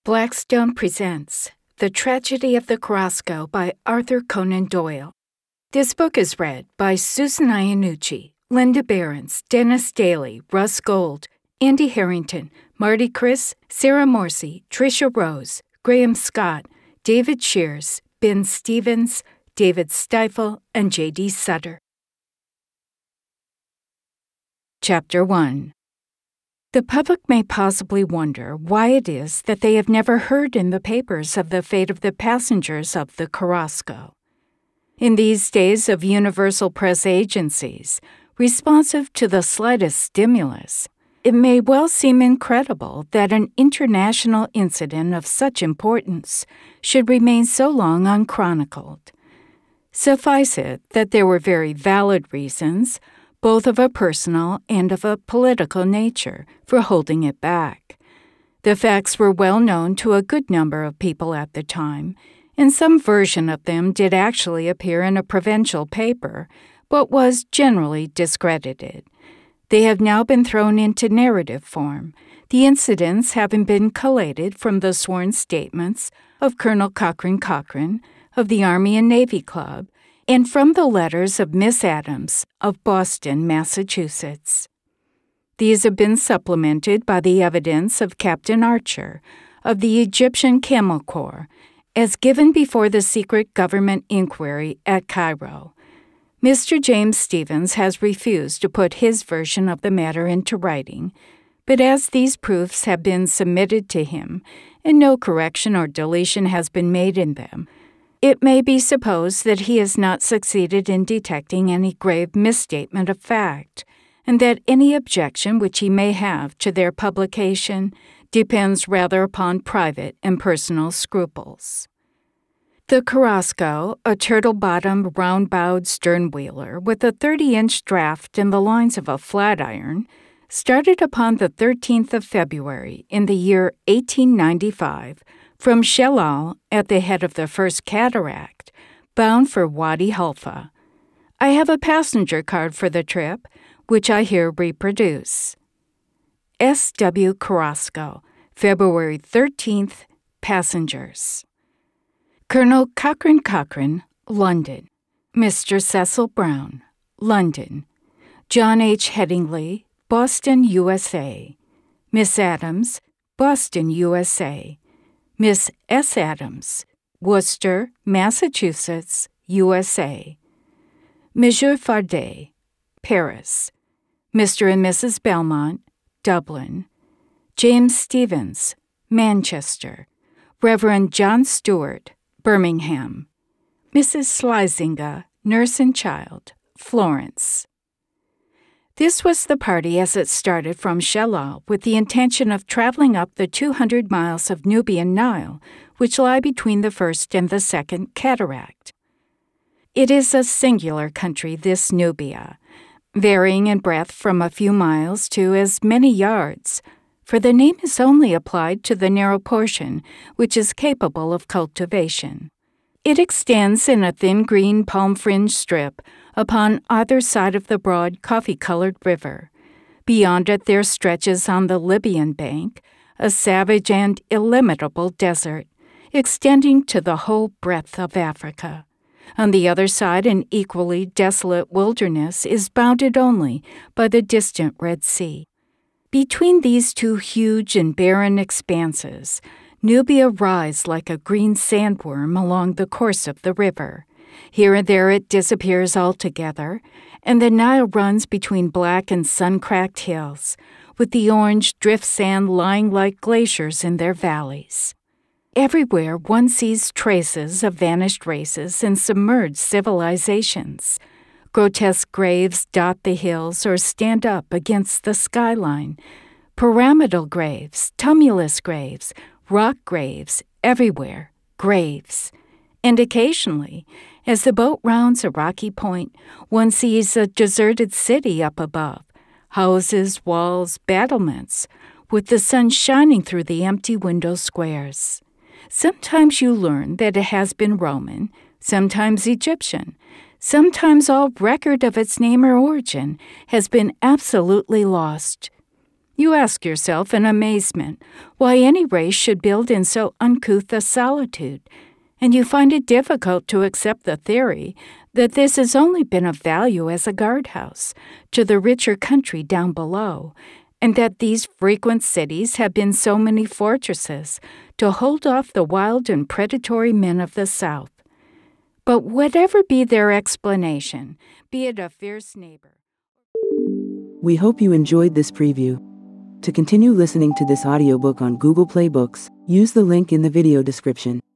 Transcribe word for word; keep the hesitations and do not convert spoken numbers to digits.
Blackstone presents The Tragedy of the Korosko by Arthur Conan Doyle. This book is read by Susan Iannucci, Linda Barrans, Denis Daly, Russ Gold, Andy Harrington, Marty Chris, Sara Morsey, Trisha Rose, Graham Scott, David Shears, Ben Stevens, David Stifel, and J D Sutter. Chapter one. The public may possibly wonder why it is that they have never heard in the papers of the fate of the passengers of the Korosko. In these days of universal press agencies, responsive to the slightest stimulus, it may well seem incredible that an international incident of such importance should remain so long unchronicled. Suffice it that there were very valid reasons, both of a personal and of a political nature, for holding it back. The facts were well known to a good number of people at the time, and some version of them did actually appear in a provincial paper, but was generally discredited. They have now been thrown into narrative form, the incidents having been collated from the sworn statements of Colonel Cochrane Cochrane of the Army and Navy Club, and from the letters of Miss Adams of Boston, Massachusetts. These have been supplemented by the evidence of Captain Archer of the Egyptian Camel Corps, as given before the secret government inquiry at Cairo. Mister James Stevens has refused to put his version of the matter into writing, but as these proofs have been submitted to him, and no correction or deletion has been made in them, it may be supposed that he has not succeeded in detecting any grave misstatement of fact, and that any objection which he may have to their publication depends rather upon private and personal scruples. The Korosko, a turtle-bottomed, round-bowed stern-wheeler with a thirty-inch draft and the lines of a flat-iron, started upon the thirteenth of February in the year eighteen ninety-five from Shellal at the head of the First Cataract, bound for Wadi Halfa. I have a passenger card for the trip, which I here reproduce. S W Korosko, February thirteenth, passengers. Colonel Cochrane Cochrane, London. Mister Cecil Brown, London. John H. Headingley, Boston, U S A. Miss Adams, Boston, U S A. Miss S. Adams, Worcester, Massachusetts, U S A. Monsieur Fardet, Paris. Mister and Missus Belmont, Dublin. James Stevens, Manchester. Reverend John Stewart, Birmingham. Missus Schleisinger, nurse and child, Florence. This was the party as it started from Shellal with the intention of traveling up the two hundred miles of Nubian Nile, which lie between the first and the second cataract. It is a singular country, this Nubia, varying in breadth from a few miles to as many yards, for the name is only applied to the narrow portion which is capable of cultivation. It extends in a thin green palm-fringed strip upon either side of the broad coffee-colored river. Beyond it there stretches on the Libyan bank a savage and illimitable desert, extending to the whole breadth of Africa. On the other side, an equally desolate wilderness is bounded only by the distant Red Sea. Between these two huge and barren expanses, Nubia rises like a green sandworm along the course of the river. Here and there it disappears altogether, and the Nile runs between black and sun-cracked hills, with the orange drift sand lying like glaciers in their valleys. Everywhere one sees traces of vanished races and submerged civilizations. Grotesque graves dot the hills or stand up against the skyline. Pyramidal graves, tumulus graves, rock graves, everywhere, graves. And occasionally, as the boat rounds a rocky point, one sees a deserted city up above, houses, walls, battlements, with the sun shining through the empty window squares. Sometimes you learn that it has been Roman, sometimes Egyptian, sometimes all record of its name or origin has been absolutely lost. You ask yourself in amazement why any race should build in so uncouth a solitude, and you find it difficult to accept the theory that this has only been of value as a guardhouse to the richer country down below, and that these frequent cities have been so many fortresses to hold off the wild and predatory men of the South. But whatever be their explanation, be it a fierce neighbor. We hope you enjoyed this preview. To continue listening to this audiobook on Google Play Books, use the link in the video description.